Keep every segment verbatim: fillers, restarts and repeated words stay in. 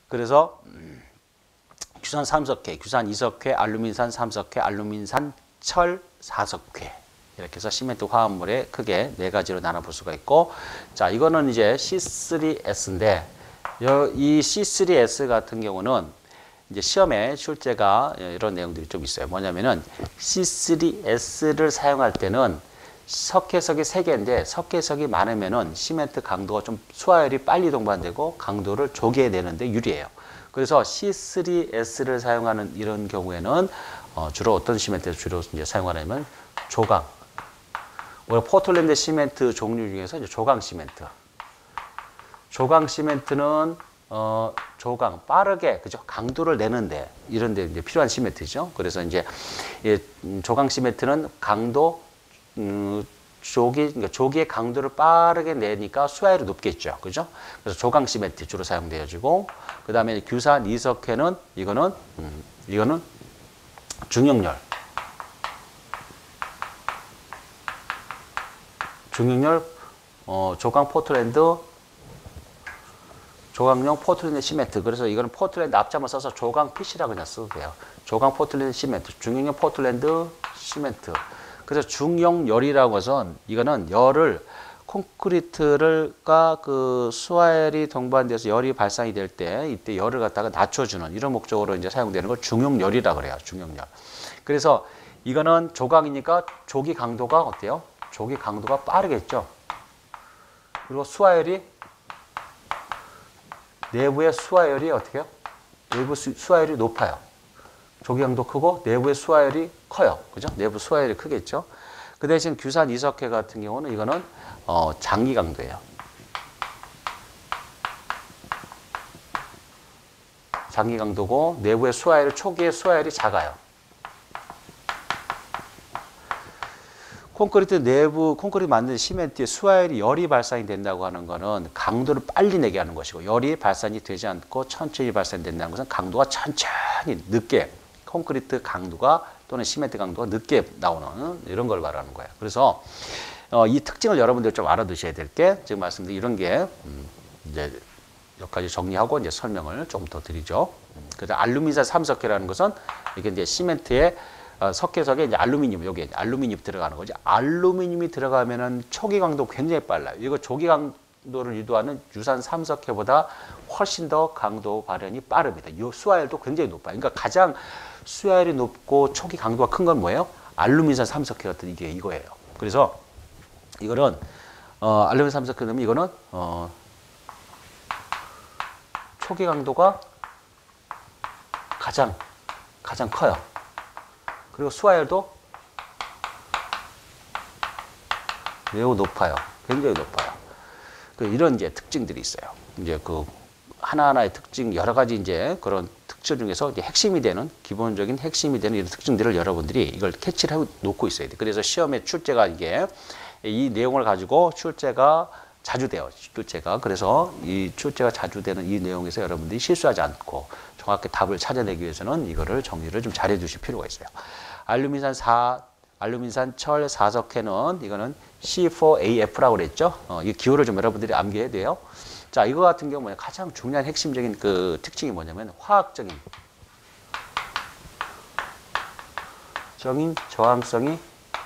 그래서 음, 규산 삼석회, 규산 이석회, 알루민산 삼석회, 알루민산 철 사석회. 이렇게 해서 시멘트 화합물에 크게 네 가지로 나눠볼 수가 있고, 자, 이거는 이제 씨 쓰리 에스인데, 이 씨 쓰리 에스 같은 경우는 이제 시험에 출제가 이런 내용들이 좀 있어요. 뭐냐면은 씨 쓰리 에스를 사용할 때는 석회석이 세 개인데 석회석이 많으면은 시멘트 강도가 좀 수화열이 빨리 동반되고 강도를 조기에 내는데 유리해요. 그래서 씨 쓰리 에스를 사용하는 이런 경우에는 어 주로 어떤 시멘트를 주로 이제 사용하냐면 조강. 우리 포틀랜드 시멘트 종류 중에서 이제 조강 시멘트. 조강 시멘트는 어 조강 빠르게 그죠 강도를 내는데 이런데 이제 필요한 시멘트죠. 그래서 이제 이 조강 시멘트는 강도 음, 조기 그러니까 조기의 강도를 빠르게 내니까 수화율이 높겠죠, 그죠? 그래서 조강 시멘트 주로 사용되어지고 그 다음에 규산 이석회는 이거는 음, 이거는 중형열 중형열 어, 조강 포틀랜드 조강용 포틀랜드 시멘트. 그래서 이거는 포틀랜드 앞자만 써서 조강 피씨라고 그냥 써도 돼요. 조강 포틀랜드 시멘트, 중형용 포틀랜드 시멘트. 그래서 중형열이라고 해서 이거는 열을 콘크리트를가 그 수화열이 동반돼서 열이 발산이 될 때 이때 열을 갖다가 낮춰주는 이런 목적으로 이제 사용되는 걸 중형열이라고 그래요. 중형열. 그래서 이거는 조강이니까 조기 강도가 어때요? 조기 강도가 빠르겠죠. 그리고 수화열이 내부의 수화열이 어떻게 해요? 내부 수, 수화열이 높아요. 조기 강도 크고 내부의 수화열이 커요. 그죠? 내부 수화열이 크겠죠. 그 대신 규산 이석회 같은 경우는 이거는 어, 장기 강도예요. 장기 강도고 내부의 수화열, 초기의 수화열이 작아요. 콘크리트 내부, 콘크리트 만든 시멘트에 수화열이 열이 발산이 된다고 하는 거는 강도를 빨리 내게 하는 것이고 열이 발산이 되지 않고 천천히 발산된다는 것은 강도가 천천히 늦게 콘크리트 강도가 또는 시멘트 강도가 늦게 나오는 이런 걸 말하는 거예요. 그래서 어, 이 특징을 여러분들 좀 알아두셔야 될 게 지금 말씀드린 이런 게 음, 이제 여기까지 정리하고 이제 설명을 좀 더 드리죠. 음, 그래서 알루미늄 삼석회라는 것은 이게 이제 시멘트에 어, 석회석에 이제 알루미늄, 여기 알루미늄 들어가는 거죠. 알루미늄이 들어가면은 초기 강도 굉장히 빨라요. 이거 조기 강도를 유도하는 유산 삼석회보다 훨씬 더 강도 발현이 빠릅니다. 이 수화열도 굉장히 높아요. 그러니까 가장 수화열이 높고 초기 강도가 큰 건 뭐예요? 알루미늄 삼석회 같은 이게 이거예요. 그래서 이거는 어, 알루미늄 삼석회 넣으면 이거는 어, 초기 강도가 가장 가장 커요. 그리고 수화열도 매우 높아요. 굉장히 높아요. 이런 이제 특징들이 있어요. 이제 그 하나하나의 특징, 여러 가지 이제 그런 특징 중에서 이제 핵심이 되는, 기본적인 핵심이 되는 이런 특징들을 여러분들이 이걸 캐치를 해 놓고 있어야 돼요. 그래서 시험에 출제가 이게 이 내용을 가지고 출제가 자주 돼요. 출제가. 그래서 이 출제가 자주 되는 이 내용에서 여러분들이 실수하지 않고 정확히 답을 찾아내기 위해서는 이거를 정리를 좀 잘해 주실 필요가 있어요. 알루미늄 사, 알루미늄 철 사석회는 이거는 씨 포 에이 에프라고 그랬죠. 어, 이 기호를 좀 여러분들이 암기해야 돼요. 자, 이거 같은 경우에 가장 중요한 핵심적인 그 특징이 뭐냐면 화학적인 적인 저항성이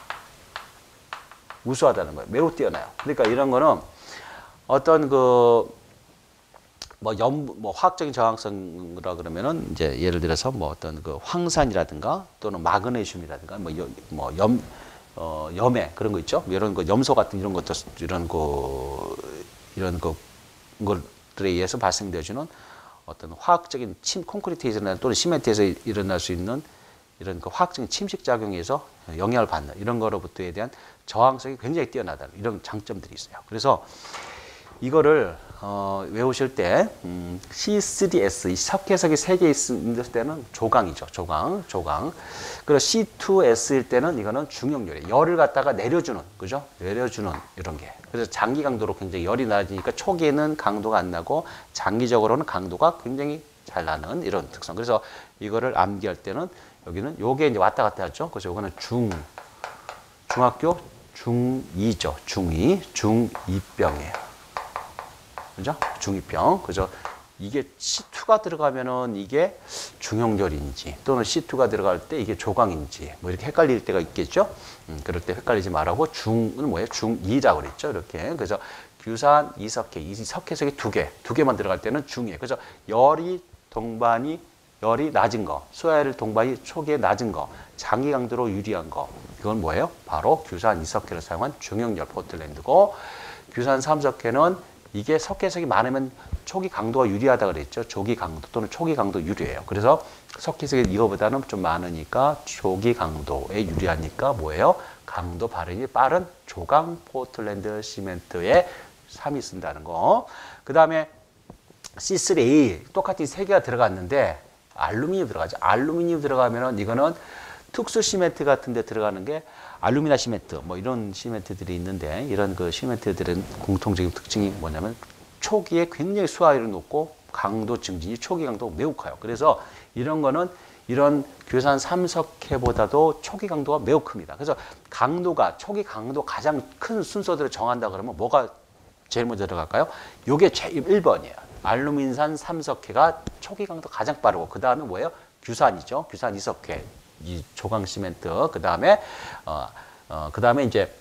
우수하다는 거예요. 매우 뛰어나요. 그러니까 이런 거는 어떤 그 뭐 염, 뭐 화학적인 저항성이라 그러면은 이제 예를 들어서 뭐 어떤 그 황산이라든가 또는 마그네슘이라든가 뭐, 여, 뭐 염, 어, 염해 그런 거 있죠. 이런 거 염소 같은 이런 것도 이런 거 이런 거 것들에 의해서 발생되어지는 어떤 화학적인 침 콘크리트에서 또는 시멘트에서 일어날 수 있는 이런 그 화학적인 침식 작용에서 영향을 받는 이런 거로부터에 대한 저항성이 굉장히 뛰어나다는 이런 장점들이 있어요. 그래서 이거를 어, 외우실 때 음, 씨 쓰리 에스 이 석회석이 세 개 있을 때는 조강이죠. 조강, 조강. 그리고 씨 투 에스일 때는 이거는 중형열이에요. 열을 갖다가 내려주는, 그죠? 내려주는 이런 게. 그래서 장기 강도로 굉장히 열이 낮으니까 초기에는 강도가 안 나고 장기적으로는 강도가 굉장히 잘 나는 이런 특성. 그래서 이거를 암기할 때는 여기는 요게 이제 왔다 갔다 하죠. 그래서 요거는 중, 중학교 중이죠. 중이, 중이병이에요. 그죠? 중이병. 그죠? 이게 씨 투가 들어가면은 이게 중형절인지 또는 씨 투가 들어갈 때 이게 조강인지 뭐 이렇게 헷갈릴 때가 있겠죠. 음, 그럴 때 헷갈리지 말라고 중은 뭐예요? 중이라고 그랬죠. 이렇게. 그래서 규산 이석회, 이 석회석이 두 개, 두 개만 들어갈 때는 중이에요. 그래서 열이 동반이 열이 낮은 거, 수화열 동반이 초기에 낮은 거, 장기 강도로 유리한 거. 이건 뭐예요? 바로 규산 이석회를 사용한 중형열 포틀랜드고, 규산 삼석회는 이게 석회석이 많으면 초기 강도가 유리하다 그랬죠. 조기 강도 또는 초기 강도 유리해요. 그래서 석회석이 이거보다는 좀 많으니까 초기 강도에 유리하니까 뭐예요? 강도 발현이 빠른 조강 포틀랜드 시멘트에 삼이 쓴다는 거. 그 다음에 씨 쓰리 똑같이 세 개가 들어갔는데 알루미늄 들어가죠. 알루미늄 들어가면은 이거는 특수 시멘트 같은 데 들어가는 게 알루미나 시멘트 뭐 이런 시멘트들이 있는데, 이런 그 시멘트들은 공통적인 특징이 뭐냐면 초기에 굉장히 수화율이 높고 강도 증진이 초기 강도가 매우 커요. 그래서 이런 거는 이런 규산 삼석회보다도 초기 강도가 매우 큽니다. 그래서 강도가 초기 강도 가장 큰 순서대로 정한다 그러면 뭐가 제일 먼저 들어갈까요? 요게 제일 일 번이에요. 알루민산 삼석회가 초기 강도 가장 빠르고, 그 다음에 뭐예요? 규산이죠. 규산 이석회, 이 조강 시멘트. 그 다음에 어, 어, 그 다음에 이제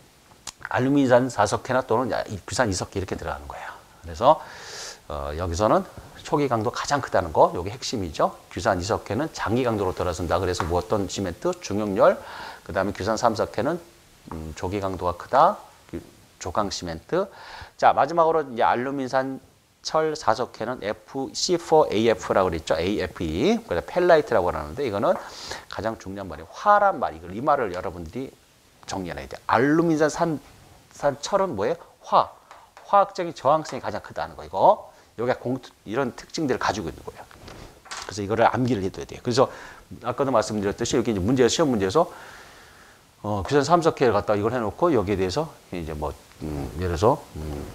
알루민산 사석회나 또는 규산 이석회 이렇게 들어가는 거예요. 그래서 어, 여기서는 초기 강도 가장 크다는 거, 요게 핵심이죠. 규산 이석회는 장기 강도로 들어선다. 그래서 뭐 어떤 시멘트, 중형열, 그 다음에 규산 삼석회는 음, 조기 강도가 크다. 조강 시멘트. 자, 마지막으로 이제 알루민산 철 사석회는 에프 씨 포 에이 에프라고 그랬죠. 에이에프이. 그래서 펠라이트라고 하는데 이거는 가장 중요한 말이에요. 화란 말. 이걸 이 말을 여러분들이 정리해야 돼요. 알루민산 산, 산 철은 뭐예요? 화. 화학적인 저항성이 가장 크다는 거. 이거. 여기가 공, 이런 특징들을 가지고 있는 거예요. 그래서 이거를 암기를 해둬야 돼요. 그래서 아까도 말씀드렸듯이 여기 이제 문제, 시험 문제에서 어, 규산 삼석회를 갖다 이걸 해놓고 여기에 대해서 이제 뭐, 음, 예를 들어서, 음,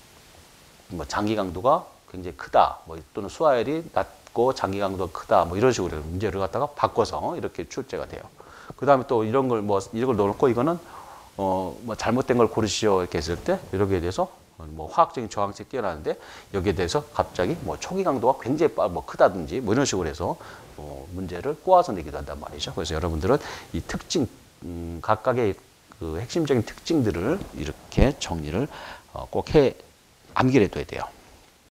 뭐 장기 강도가 굉장히 크다, 뭐 또는 수화열이 낮고 장기 강도가 크다, 뭐 이런 식으로 문제를 갖다가 바꿔서 이렇게 출제가 돼요. 그 다음에 또 이런 걸 뭐, 이런 걸 넣어놓고 이거는 어, 뭐 잘못된 걸 고르시오 이렇게 했을 때 이렇게 대해서 뭐 화학적인 저항성이 뛰어나는데 여기에 대해서 갑자기 뭐 초기 강도가 굉장히 빠, 뭐 크다든지 뭐 이런 식으로 해서 어, 문제를 꼬아서 내기도 한단 말이죠. 그래서 여러분들은 이 특징, 음, 각각의 그 핵심적인 특징들을 이렇게 정리를 어, 꼭 해, 암기를 해둬야 돼요.